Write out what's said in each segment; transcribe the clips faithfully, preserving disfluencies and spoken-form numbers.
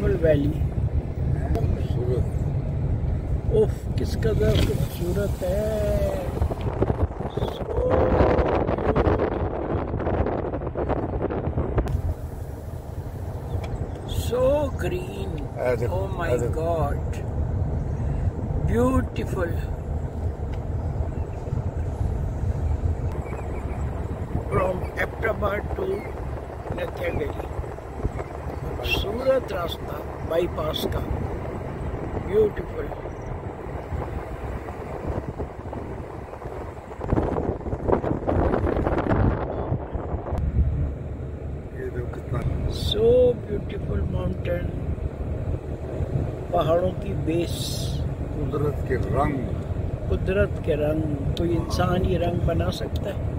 Beautiful valley. उफ, किस कदर खूबसूरत है। So green, oh my god, beautiful. From Ahmedabad to Nathia, खूबसूरत रास्ता बाईपास का, ब्यूटीफुल। सो ब्यूटीफुल माउंटेन, पहाड़ों की बेस, कुदरत के रंग, कुदरत के रंग। कोई इंसान ये रंग बना सकता है?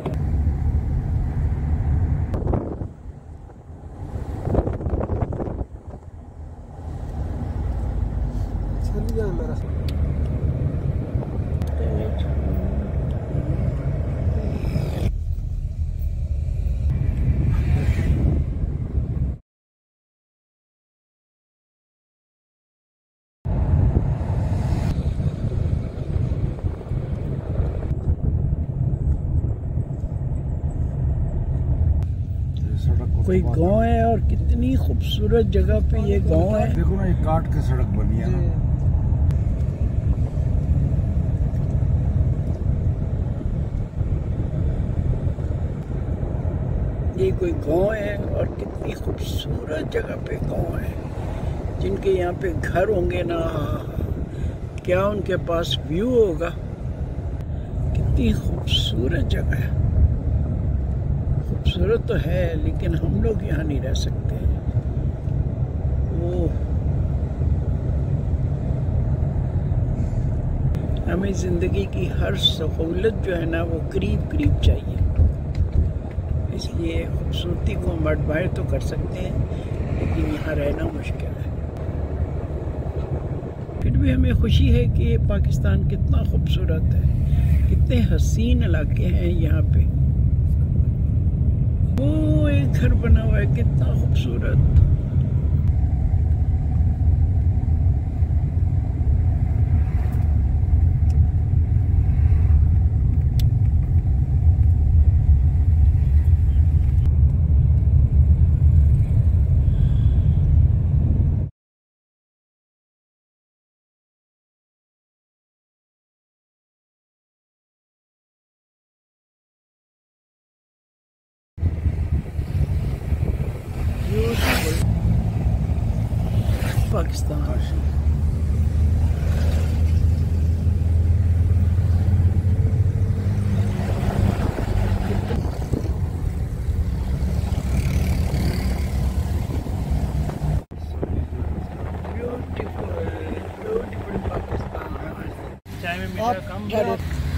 कोई गांव है और कितनी खूबसूरत जगह पे ये गांव है। देखो ना, ये काट के सड़क बनी है ना। ये कोई गांव है और कितनी खूबसूरत जगह पे गांव है। जिनके यहाँ पे घर होंगे ना, क्या उनके पास व्यू होगा। कितनी खूबसूरत जगह है। खूबसूरत तो है, लेकिन हम लोग यहाँ नहीं रह सकते। वो हमें ज़िंदगी की हर सहूलत जो है ना, वो करीब करीब चाहिए। इसलिए खूबसूरती को हम एडमायर तो कर सकते हैं, लेकिन यहाँ रहना मुश्किल है। फिर भी हमें खुशी है कि ये पाकिस्तान कितना खूबसूरत है, कितने हसीन इलाके हैं यहाँ पे। वो एक घर बना हुआ है, कितना खूबसूरत। पाकिस्तान चाय में मीठा कम है।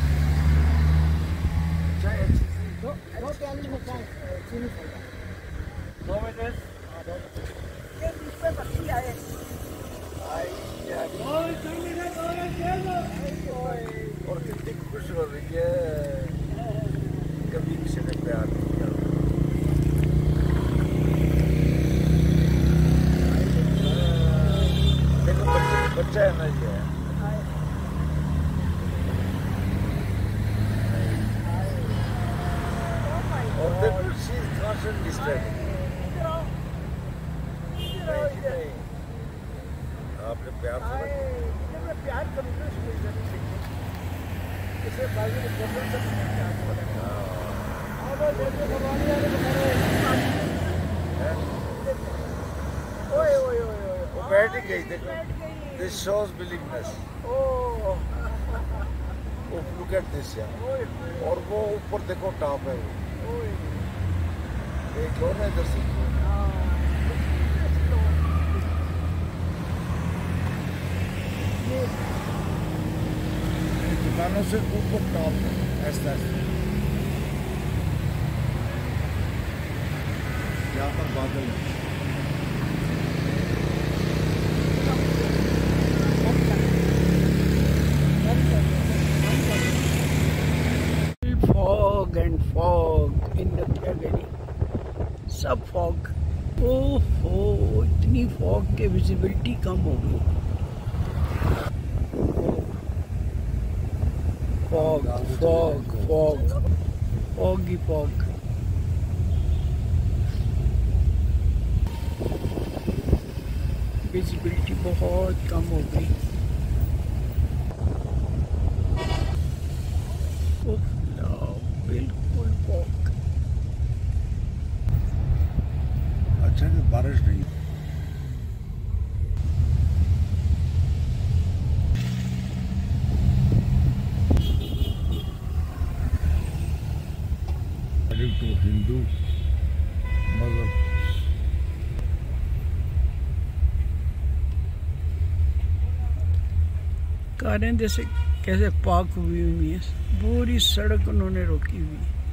दो मिनट और कितनी खुश हो रही है, कभी किसी ने प्यार नहीं किया। देखो बच्चा बच्चा है ना, ये और देखो शी इज कॉन्स्टेंटली स्टडीइंग। आपने प्यार से प्यार करूँगा इसे बाजू में प्रॉब्लम से वो बैठ ही गई। देखो, दिस शोज बिलीवनेस। वो लुक एट दिस यार, और वो ऊपर देखो टॉप है वो। एक और ना इधर से दुकानों से ऊपर टॉप है ऐसा। यहाँ पर बादल है। Fog and fog in the Nathia Valley, सब fog। ओहो, इतनी ही फॉग के विजिबिलिटी कम हो गई। फॉग फॉग फॉग फॉग ही फॉग। विजिबिलिटी बहुत कम हो गई। बिल्कुल फॉग। अच्छा कि बारिश नहीं। तो हिंदू मजहब कारें जैसे कैसे पार्क हुई हुई है, पूरी सड़क उन्होंने रोकी हुई है।